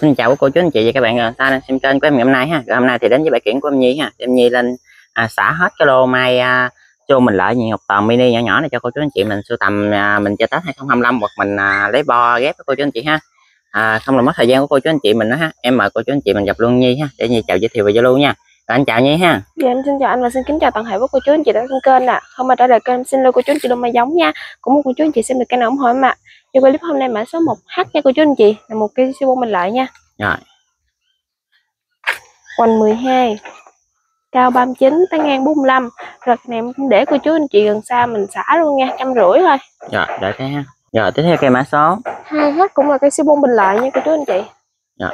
Xin chào cô chú anh chị và các bạn ta đang xem kênh của em ngày hôm nay ha. Rồi hôm nay thì đến với bài kiển của em Nhi ha. Em Nhi lên xả hết cái lô mai cho mình lại nhiều ngọc toàn mini nhỏ nhỏ này cho cô chú anh chị mình sưu tầm mình chơi Tết 2025 hoặc mình lấy bo ghép với cô chú anh chị ha. Không làm mất thời gian của cô chú anh chị mình nữa ha. Em mời cô chú anh chị mình gặp luôn Nhi ha để Nhi chào giới thiệu về Zalo nha. Rồi anh chào Nhi ha. Dạ em xin chào anh và xin kính chào toàn thể của cô chú anh chị đã xem kênh ạ. Không mà trả lời kênh xin lỗi cô chú anh chị luôn mai giống nha. Cũng một cô chú anh chị xem được kênh nào ủng hộ em ạ. Video clip hôm nay mã số 1H nha cô chú anh chị là một cây siêu mình lại nha. Rồi. Hoành 12, cao 39, tán ngang 45. Rồi này em cũng để cô chú anh chị gần xa mình xả luôn nha, 150 thôi. Rồi đợi cái ha. Rồi tiếp theo cây mã số 2H cũng là cây siêu bình lại nha cô chú anh chị. Rồi.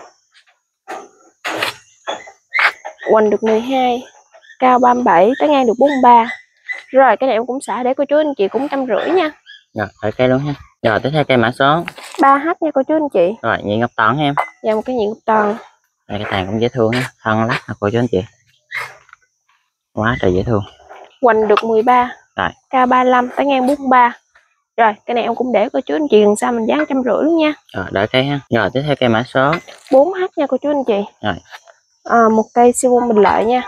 Hoành được 12, cao 37, tán ngang được 43. Rồi cái này em cũng xả để cô chú anh chị cũng 150 nha. Rồi đợi cây luôn ha. Rồi tiếp theo cây mã số 3H nha cô chú anh chị. rồi nhị ngọc toàn ha em. Và một cái nhị ngọc toàn. Đây cái tàn cũng dễ thương ha, thân lắc nè cô chú anh chị, quá trời dễ thương. Hoành được 13, rồi cao 35, tán ngang 43. Rồi cái này em cũng để cô chú anh chị gần xa mình giá 150 luôn nha. Rồi đợi cây ha. Rồi tiếp theo cây mã số 4H nha cô chú anh chị. Rồi. Một cây siêu bình lợi nha.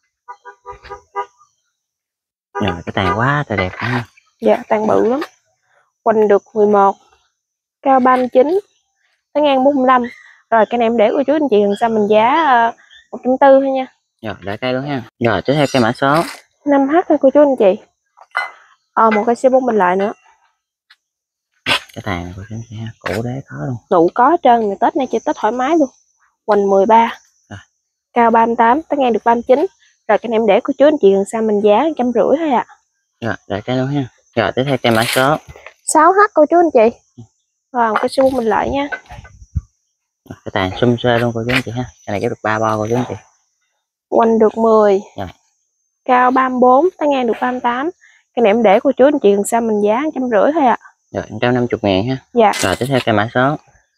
Rồi cái tàn quá trời đẹp ha. Dạ tàn bự lắm. Hoành được 11, cao 39, tán ngang 45. Rồi cái này em để cô chú anh chị gần xa mình giá 140 thôi nha. Rồi đợi cây luôn ha. Rồi tiếp theo cây mã số 5H nha cô chú anh chị. Một cây siêu bình lợi nữa. Cái tàn này cô chú anh chị ha, cũ đế có luôn. Đủ có hết trơn, Tết này chơi Tết thoải mái luôn. Hoành 13, cao 38, tán ngang được 39. Rồi cái này em để cô chú anh chị gần xa mình giá 150 thôi ạ. Rồi đợi cây luôn ha. Rồi tiếp theo cây mã số 6H cô chú anh chị. Rồi cái siêu mình lại nha. Cái tàn xum xê luôn cô chú anh chị ha. Cái này ghép được 3 bo cô chú anh chị. Hoành được 10, rồi cao 34, tán ngang được 38. Cái này em để cô chú anh chị gần xa mình giá 150 thôi ạ. Rồi 150.000 ha. Dạ. Rồi tiếp theo cây mã số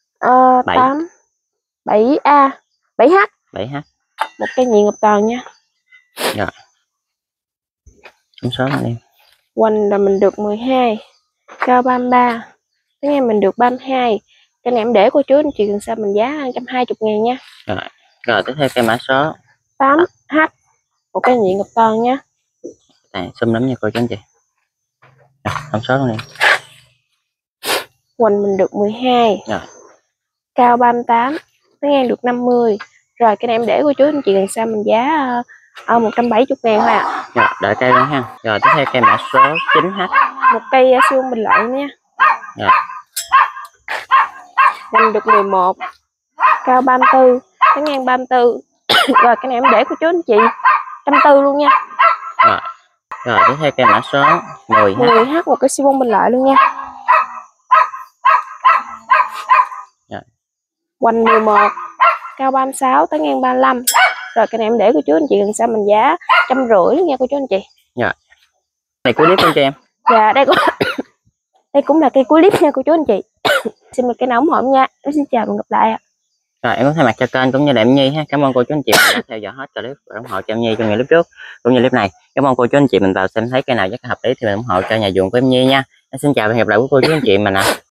7A, 7H. 7H. Một cây nhị ngọc toàn nha. Rồi số này đi. Hoành là mình được 12, cao 33, tán ngang mình được 32. Cái này em để cô chú anh chị gần xa mình giá 120.000 nha. Rồi tiếp theo cây mã số 8H, một cây nhị ngọc toàn nha. tàn xum lắm nha cô chú anh chị. Thông số luôn đi. Hoành mình được 12, rồi cao 38, tán ngang được 50. Rồi cái này em để cô chú anh chị gần xa mình giá 170.000 thôi ạ. Rồi đợi cây luôn ha. Rồi tiếp theo cây mã số 9H. Một cây siêu bình lợi nha. Rồi. Hoành được 11, cao 34, tán ngang 34. Rồi cái này em để cô chú anh chị 140 luôn nha. Rồi tiếp theo cây mã số 10H. 10H, một cái siêu bình lợi luôn nha. Rồi. Hoành 11, cao 36, tán ngang 35. Rồi cái này em để cô chú anh chị gần xa mình giá 150 luôn nha cô chú anh chị. Rồi. Này cuối clip luôn cho em. Dạ đây cũng là cây cuối clip nha cô chú anh chị. Xin một cái nào ủng hộ nha. Em xin chào và gặp lại ạ. Rồi em có thay mặt cho kênh cũng như là em Nhi ha. Cảm ơn cô chú anh chị đã theo dõi hết clip và ủng hộ cho em Nhi trong những clip trước cũng như clip này. Cảm ơn cô chú anh chị mình vào xem thấy cái nào rất hợp lý thì mình ủng hộ cho nhà vườn của em Nhi nha. Em xin chào và hẹn gặp lại với cô chú anh chị mình ạ.